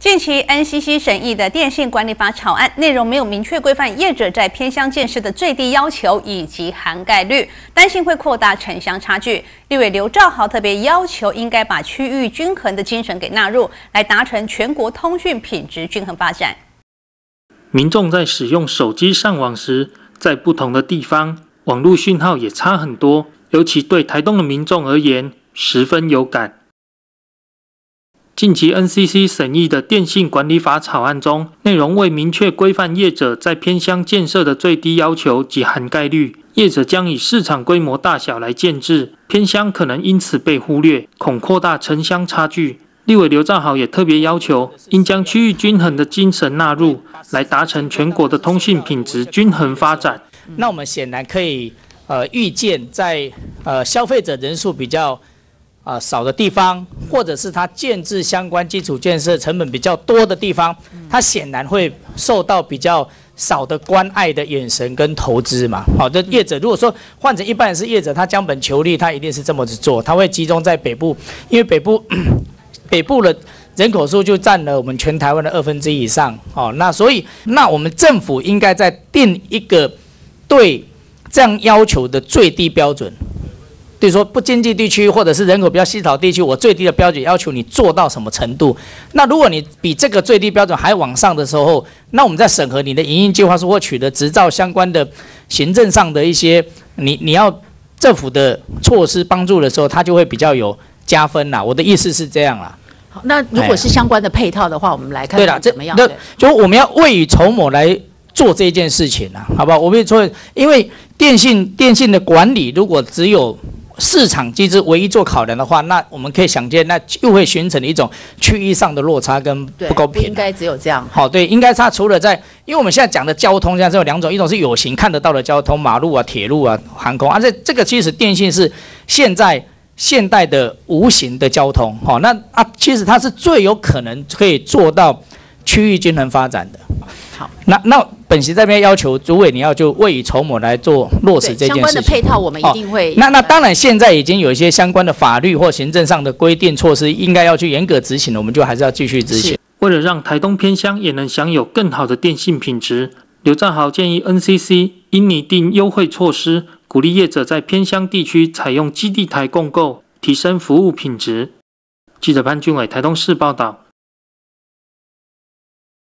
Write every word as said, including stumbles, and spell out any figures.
近期 N C C 审议的电信管理法草案内容没有明确规范业者在偏乡建设的最低要求以及涵盖率，担心会扩大城乡差距。立委刘兆豪特别要求，应该把区域均衡的精神给纳入，来达成全国通讯品质均衡发展。 民众在使用手机上网时，在不同的地方，网络讯号也差很多，尤其对台东的民众而言，十分有感。近期 N C C 审议的电信管理法草案中，内容未明确规范业者在偏乡建设的最低要求及涵盖率，业者将以市场规模大小来建制，偏乡可能因此被忽略，恐扩大城乡差距。立委刘兆豪也特别要求，应将区域均衡的精神纳入，来达成全国的通讯品质均衡发展。 那我们显然可以呃预见在，在呃消费者人数比较啊、呃、少的地方，或者是它建制相关基础建设成本比较多的地方，它显然会受到比较少的关爱的眼神跟投资嘛。好的业者，如果说换成一般人是业者，他将本求利，他一定是这么子做，他会集中在北部，因为北部北部的人口数就占了我们全台湾的二分之一以上。哦，那所以那我们政府应该在定一个对这样要求的最低标准。比如说不经济地区或者是人口比较稀少地区，我最低的标准要求你做到什么程度？那如果你比这个最低标准还往上的时候，那我们在审核你的营运计划书或取得执照相关的行政上的一些你你要政府的措施帮助的时候，它就会比较有加分啦。我的意思是这样啦。 好，那如果是相关的配套的话，我们来看看怎么样？ 对啦，这就我们要未雨绸缪来做这件事情啊，好不好？我们说，因为电信电信的管理如果只有市场机制唯一做考量的话，那我们可以想见，那又会形成一种区域上的落差跟不公平、啊。 应该只有这样。 好，对，应该它除了在，因为我们现在讲的交通，现在只有两种，一种是有形看得到的交通，马路啊、铁路啊、航空，而、啊、且这个其实电信是现在现代的无形的交通。好，那啊，其实它是最有可能可以做到区域均衡发展的。 好， 那那本席这边要求主委你要就未雨绸缪来做落实这件事情。相关的配套我们一定会。 哦、那那当然，现在已经有一些相关的法律或行政上的规定措施，应该要去严格执行的，我们就还是要继续执行。 为了让台东偏乡也能享有更好的电信品质，刘兆豪建议 N C C 应拟定优惠措施，鼓励业者在偏乡地区采用基地台共构，提升服务品质。记者潘俊伟台东市报道。